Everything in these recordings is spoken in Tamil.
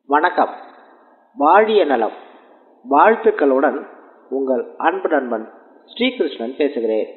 வணக்கம். வாழிய நலம் வாழ்த்துக்களுடன் உங்கள் அன்பு நண்பன் ஸ்ரீகிருஷ்ணன் பேசுகிறேன்.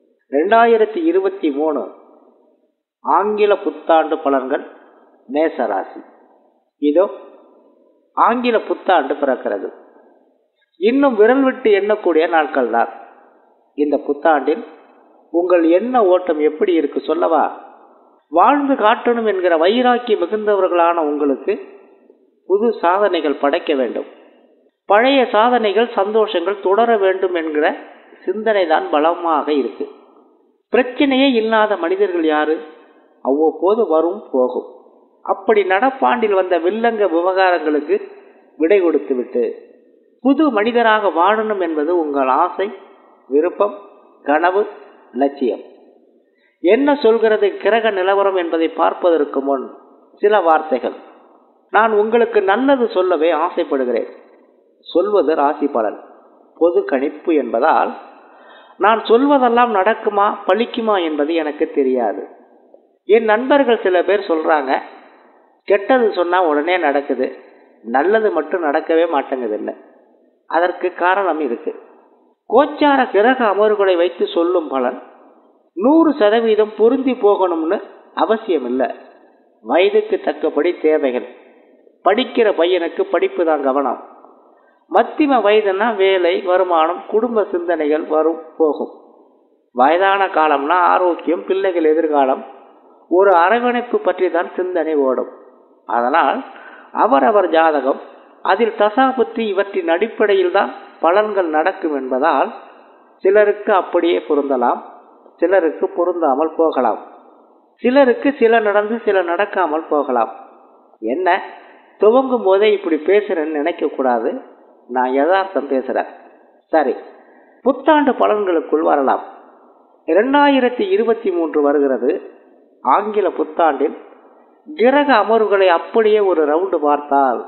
2023 ஆங்கில புத்தாண்டு பலன்கள் மேச ராசி. இதோ ஆங்கில புத்தாண்டு பிறக்கிறது. இன்னும் விரல் விட்டு எண்ணக்கூடிய நாட்கள் தான். இந்த புத்தாண்டில் உங்கள் எண்ண ஓட்டம் எப்படி இருக்கு சொல்லவா? வாழ்ந்து காட்டணும் என்கிற வைராக்கி மிகுந்தவர்களான உங்களுக்கு புது சாதனைகள் படைக்க வேண்டும். பழைய சாதனைகள் சந்தோஷங்கள் தொடர வேண்டும் என்கிற சிந்தனை தான் பலமாக இருக்கு. பிரச்சனையே இல்லாத மனிதர்கள் யாரு? அவ்வப்போது வரும் போகும். அப்படி நடப்பாண்டில் வந்த வில்லங்க விவகாரங்களுக்கு விடை கொடுத்து விட்டு புது மனிதராக வாழணும் என்பது உங்கள் ஆசை, விருப்பம், கனவு, லட்சியம். என்ன சொல்கிறது கிரக நிலவரம் என்பதை பார்ப்பதற்கு முன் சில வார்த்தைகள். நான் உங்களுக்கு நல்லது சொல்லவே ஆசைப்படுகிறேன். சொல்வது ராசி பலன், பொது கணிப்பு என்பதால் நான் சொல்வதெல்லாம் நடக்குமா பலிக்குமா என்பது எனக்கு தெரியாது. என் நண்பர்கள் சில பேர் சொல்றாங்க, கெட்டது சொன்னா உடனே நடக்குது, நல்லது மட்டும் நடக்கவே மாட்டேங்குது. அதற்கு காரணம் இருக்கு. கோச்சார கிரக அமர்வுகளை வைத்து சொல்லும் பலன் 100% பொருந்தி போகணும்னு அவசியம் இல்லை. வயதுக்கு தக்கபடி தேவைகள். படிக்கிற பையனுக்கு படிப்பு தான் கவனம். மத்திம வயதுனா வேலை, வருமானம், குடும்ப சிந்தனைகள் வரும் போகும். வயதான காலம்னா ஆரோக்கியம், பிள்ளைகள் எதிர்காலம், ஒரு அரவணைப்பு பற்றி தான் சிந்தனை ஓடும். அதனால் அவரவர் ஜாதகம், அதில் தசாபுத்தி இவற்றின் அடிப்படையில் தான் பலன்கள் நடக்கும் என்பதால் சிலருக்கு அப்படியே பொருந்தலாம், சிலருக்கு பொருந்தாமல் போகலாம். சிலருக்கு சில நடந்து சில நடக்காமல் போகலாம். என்ன துவங்கும் போதே இப்படி பேசுறேன்னு நினைக்க கூடாது. நான் யதார்த்தம் பேசுறேன். சரி, புத்தாண்டு பலன்களுக்குள் வரலாம். 2023 வருகிறது. ஆங்கில புத்தாண்டில் கிரக அமர்வுகளை அப்படியே ஒரு ரவுண்டு பார்த்தால்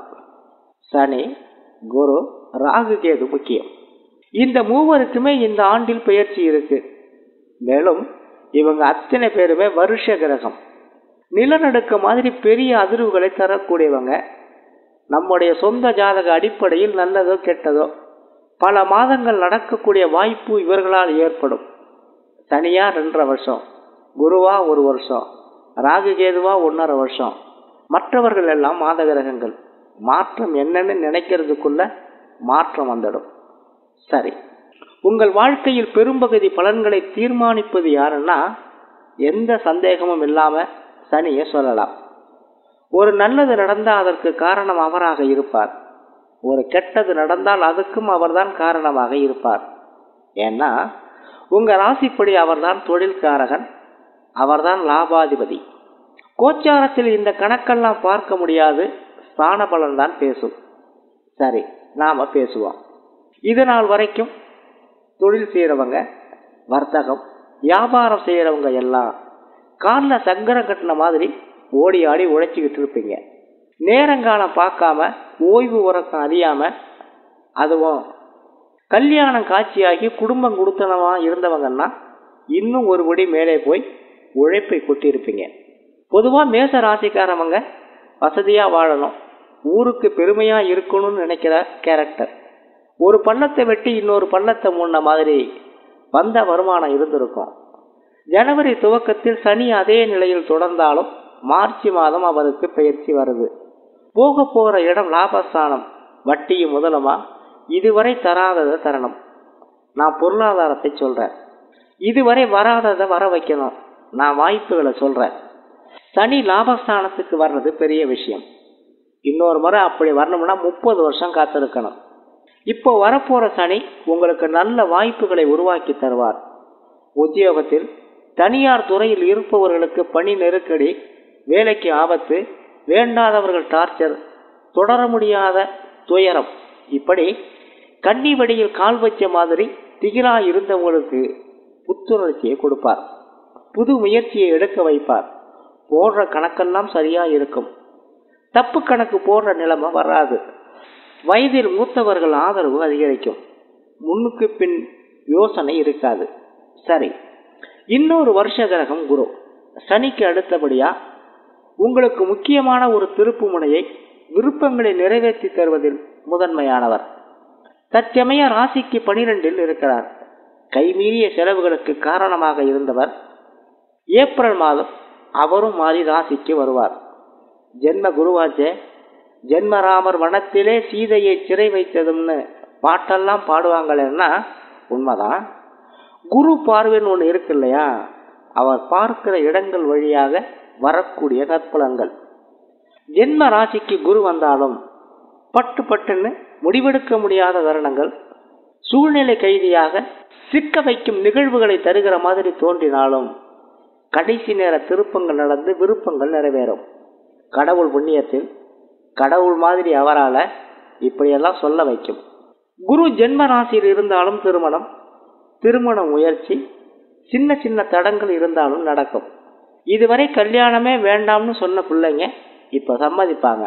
சனி, குரு, ராகு, கேது முக்கியம். இந்த மூவருக்குமே இந்த ஆண்டில் பெயர்ச்சி இருக்கு. மேலும் இவங்க அத்தனை பேருமே வருஷ கிரகம். நிலநடுக்க மாதிரி பெரிய அதிர்வுகளை தரக்கூடியவங்க. நம்முடைய சொந்த ஜாதக அடிப்படையில் நல்லதோ கெட்டதோ பல மாதங்கள் நடக்கக்கூடிய வாய்ப்பு இவர்களால் ஏற்படும். சனியா 2.5 வருஷம், குருவா 1 வருஷம், ராகு கேதுவா 1.5 வருஷம். மற்றவர்கள் எல்லாம் மாத கிரகங்கள். மாற்றம் என்னன்னு நினைக்கிறதுக்குள்ள மாற்றம் வந்துடும். சரி, உங்கள் வாழ்க்கையில் பெரும்பகுதி பலன்களை தீர்மானிப்பது யாருன்னா எந்த சந்தேகமும் இல்லாம சனியை சொல்லலாம். ஒரு நல்லது நடந்தால் அதற்கு காரணம் அவராக இருப்பார். ஒரு கெட்டது நடந்தால் அதுக்கும் அவர்தான் காரணமாக இருப்பார். ஏன்னா உங்க ராசிப்படி அவர்தான் தொழில்காரகன், அவர்தான் லாபாதிபதி. கோச்சாரத்தில் இந்த கணக்கெல்லாம் பார்க்க முடியாது, ஸ்தான பலன் தான் பேசும். சரி, நாம பேசுவோம். இது நாள் வரைக்கும் தொழில் செய்யறவங்க, வர்த்தகம், வியாபாரம் செய்யறவங்க எல்லாம் காலில் சங்கரம் கட்டின மாதிரி ஓடி ஆடி உழைச்சிக்கிட்டு இருப்பீங்க. நேரங்காலம் பார்க்காம, ஓய்வு உறக்கம் அறியாம, அதுவும் கல்யாணம் காட்சியாகி குடும்பம் கொடுத்தனவா இருந்தவங்கன்னா இன்னும் ஒரு படி மேலே போய் உழைப்பை கொட்டியிருப்பீங்க. பொதுவாக மேச ராசிக்காரவங்க வசதியா வாழணும், ஊருக்கு பெருமையா இருக்கணும்னு நினைக்கிற கேரக்டர். ஒரு பள்ளத்தை வெட்டி இன்னொரு பள்ளத்தை மூடின மாதிரி வந்த வருமானம் இருந்திருக்கும். ஜனவரி துவக்கத்தில் சனி அதே நிலையில் தொடர்ந்தாலும் மார்ச் மாதம் அவருக்கு பெயர்ச்சி வருது. போக போற இடம் லாபஸ்தானம். வட்டியும் முதலுமா இதுவரை தராததை தரணும். நான் பொருளாதாரத்தை சொல்றேன். இதுவரை வராததை வர வைக்கணும். நான் வாய்ப்புகளை சொல்றேன். சனி லாபஸ்தானத்துக்கு வர்றது பெரிய விஷயம். இன்னொரு முறை அப்படி வரணும்னா 30 வருஷம் காத்திருக்கணும். இப்போ வரப்போற சனி உங்களுக்கு நல்ல வாய்ப்புகளை உருவாக்கி தருவார். உத்தியோகத்தில் தனியார் துறையில் இருப்பவர்களுக்கு பணி நெருக்கடி, வேலைக்கு ஆபத்து, வேண்டாதவர்கள் டார்ச்சர், தொடர முடியாத துயரம், இப்படி கன்னி வடியில் கால் வச்ச மாதிரி திகிலா இருந்தவங்களுக்கு புத்துணர்ச்சியை கொடுப்பார். புது முயற்சியை எடுக்க வைப்பார். போடுற கணக்கெல்லாம் சரியா இருக்கும். தப்பு கணக்கு போடுற நிலைமை வராது. வயதில் மூத்தவர்கள் ஆதரவு அதிகரிக்கும். முன்னுக்கு பின் யோசனை இருக்காது. சரி, இன்னொரு வருஷ கிரகம் குரு. சனிக்கு அடுத்தபடியா உங்களுக்கு முக்கியமான ஒரு திருப்பு முனையை விருப்பங்களை நிறைவேற்றி தருவதில் முதன்மையானவர். தற்சமய ராசிக்கு 12 இருக்கிறார். கைமீறிய செலவுகளுக்கு காரணமாக இருந்தவர் ஏப்ரல் மாதம் அவரும் மாறி ராசிக்கு வருவார். ஜென்ம குருவாச்சே, ஜென்மராமர் வனத்திலே சீதையை சிறை வைத்ததும்னு பாட்டெல்லாம் பாடுவாங்களேன்னா உண்மைதான். குரு பார்வைன்னு ஒன்று இருக்கு இல்லையா, அவர் பார்க்கிற இடங்கள் வழியாக வரக்கூடிய நற்பலன்கள். ஜென்ம ராசிக்கு குரு வந்தாலும் பட்டுன்னு முடிவெடுக்க முடியாத தருணங்கள், சூழ்நிலை கைதியாக சிக்க வைக்கும் நிகழ்வுகளை தருகிற மாதிரி தோன்றினாலும் கடைசி நேர திருப்பங்கள் நடந்து விருப்பங்கள் நிறைவேறும். கடவுள் புண்ணியத்தில் கடவுள் மாதிரி அவரால் இப்படியெல்லாம் சொல்ல வைக்கும். குரு ஜென்ம ராசியில் இருந்தாலும் திருமண முயற்சி சின்ன சின்ன தடங்கள் இருந்தாலும் நடக்கும். இதுவரை கல்யாணமே வேண்டாம்னு சொன்ன பிள்ளைங்க இப்போ சம்மதிப்பாங்க.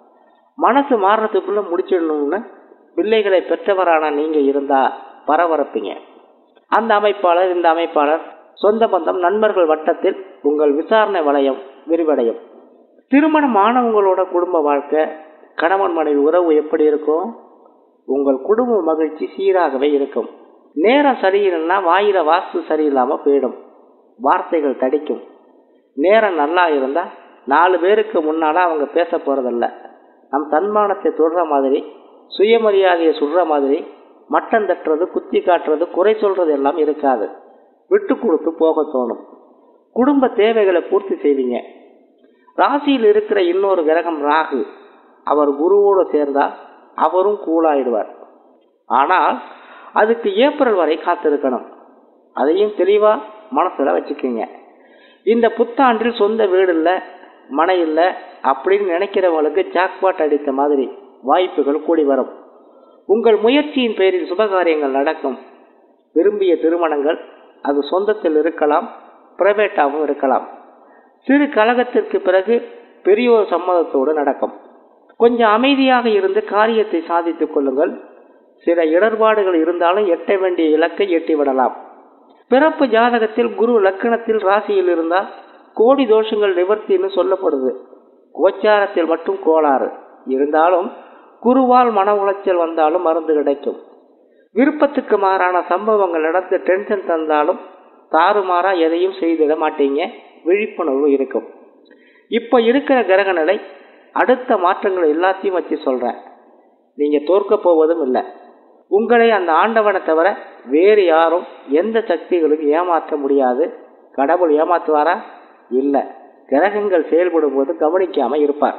மனசு மாறுறதுக்குள்ள முடிச்சிடணும்னு பிள்ளைகளை பெற்றவரான நீங்கள் இருந்தால் பரபரப்பீங்க. அந்த அமைப்பாளர் இந்த அமைப்பாளர் சொந்த பந்தம் நண்பர்கள் வட்டத்தில் உங்கள் விசாரணை வளையம் விரிவடையும். திருமணம் ஆனவங்களோட குடும்ப வாழ்க்கை, கணவன் மனைவி உறவு எப்படி இருக்கும்? உங்கள் குடும்ப மகிழ்ச்சி சீராகவே இருக்கும். நேரம் சரியில்லைன்னா வாயில வாஸ்து சரியில்லாமல் போயிடும், வார்த்தைகள் தடிக்கும். நேரம் நல்லா இருந்தால் 4 பேருக்கு முன்னால் அவங்க பேச போகிறதில்ல. நம் தன்மானத்தை தொடுற மாதிரி, சுயமரியாதையை சுடுற மாதிரி, மட்டம் தட்டுறது, குத்தி காட்டுறது, குறை சொல்றது எல்லாம் இருக்காது. விட்டு கொடுத்து போக தோணும். குடும்ப தேவைகளை பூர்த்தி செய்வீங்க. ராசியில் இருக்கிற இன்னொரு கிரகம் ராகு, அவர் குருவோடு சேர்ந்தால் அவரும் கூலாயிடுவார். ஆனால் அதுக்கு ஏப்ரல் வரை காத்திருக்கணும். அதையும் தெளிவாக மனசில் வச்சுக்கோங்க. இந்த புத்தாண்டில் சொந்த வீடு இல்லை, மனை இல்லை அப்படின்னு நினைக்கிறவங்களுக்கு ஜாக்பாட் அடித்த மாதிரி வாய்ப்புகள் கூடி வரும். உங்கள் முயற்சியின் பேரில் சுபகாரியங்கள் நடக்கும். விரும்பிய திருமணங்கள், அது சொந்தத்தில் இருக்கலாம், பிரைவேட்டாகவும் இருக்கலாம். சிறு கலகத்திற்கு பிறகு பெரியோர் சம்மதத்தோடு நடக்கும். கொஞ்சம் அமைதியாக இருந்து காரியத்தை சாதித்துக் கொள்ளுங்கள். சில இடர்பாடுகள் இருந்தாலும் எட்ட வேண்டிய இலக்கை எட்டிவிடலாம். பிறப்பு ஜாதகத்தில் குரு லக்கணத்தில் ராசியில் இருந்தால் கோடி தோஷங்கள் நிவர்த்தின்னு சொல்லப்படுது. கோச்சாரத்தில் மட்டும் கோளாறு இருந்தாலும் குருவால் மன உளைச்சல் வந்தாலும் மருந்து கிடைக்கும். விருப்பத்துக்கு மாறான சம்பவங்கள் நடந்து டென்ஷன் தந்தாலும் தாறுமாறா எதையும் செய்திட மாட்டீங்க. விழிப்புணர்வு இருக்கும். இப்போ இருக்கிற கிரக நிலை, அடுத்த மாற்றங்கள் எல்லாத்தையும் வச்சு சொல்கிறேன். நீங்கள் தோற்க போவதும் இல்லை. உங்களை அந்த ஆண்டவனை தவிர வேறு யாரும் எந்த சக்திகளும் ஏமாற்ற முடியாது. கடவுள் ஏமாற்றுவாரா? இல்லை. கிரகங்கள் செயல்படும் போது கவனிக்காமல் இருப்பார்.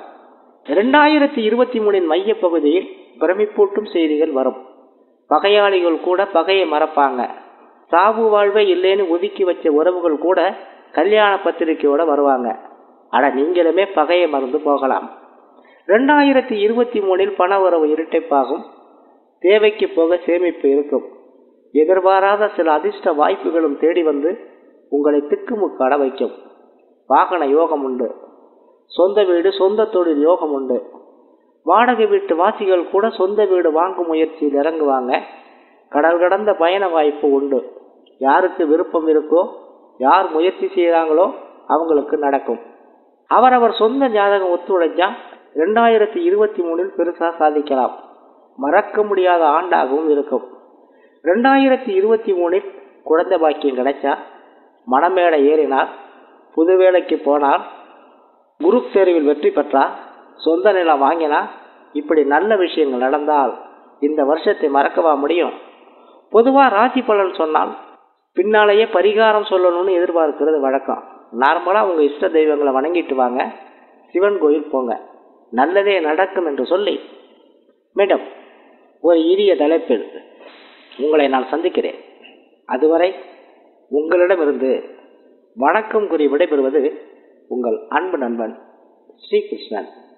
2023 மைய பகுதியில் பிரமிப்பூட்டும் செய்திகள் வரும். பகையாளிகள் கூட பகையை மறப்பாங்க. சாவு வாழ்வே இல்லைன்னு ஒதுக்கி வச்ச உறவுகள் கூட கல்யாண பத்திரிகையோட வருவாங்க. அட, நீங்களுமே பகையை மறந்து போகலாம். 2023 பண உறவு இரட்டைப்பாகும். தேவைக்கு போக சேமிப்பு இருக்கும். எதிர்பாராத சில அதிர்ஷ்ட வாய்ப்புகளும் தேடி வந்து உங்களை திக்குமுக்காட வைக்கும். வாகன யோகம் உண்டு. சொந்த வீடு சொந்த தொழில் யோகம் உண்டு. வாடகை வீட்டு வாசிகள் கூட சொந்த வீடு வாங்கும் முயற்சியில் இறங்குவாங்க. கடல் கடந்த பயண வாய்ப்பு உண்டு. யாருக்கு விருப்பம் இருக்கோ, யார் முயற்சி செய்கிறாங்களோ அவங்களுக்கு நடக்கும். அவரவர் சொந்த ஜாதகம் ஒத்துழைச்சா 2023 பெருசாக சாதிக்கலாம். மறக்க முடியாத ஆண்டாகவும் இருக்கும். 2023 குழந்தை பாக்கியம் கிடைச்சா, மணமேடை ஏறினார், புது வேலைக்கு போனார், குரூப் தேர்வில் வெற்றி பெற்றார், சொந்த நிலம் வாங்கினார், இப்படி நல்ல விஷயங்கள் நடந்தால் இந்த வருஷத்தை மறக்கவா முடியும்? பொதுவாக ராசி பலன் சொன்னால் பின்னாலேயே பரிகாரம் சொல்லணும்னு எதிர்பார்க்கிறது வழக்கம். நார்மலாக உங்கள் இஷ்ட தெய்வங்களை வணங்கிட்டு வாங்க, சிவன் கோயில் போங்க, நல்லதே நடக்கும் என்று சொல்லி மேடம் ஒரு இனிய தலைப்பில் உங்களை நான் சந்திக்கிறேன். அதுவரை உங்களிடமிருந்து வணக்கம் கூறி விடைபெறுவது உங்கள் அன்பு நண்பன் ஸ்ரீகிருஷ்ணன்.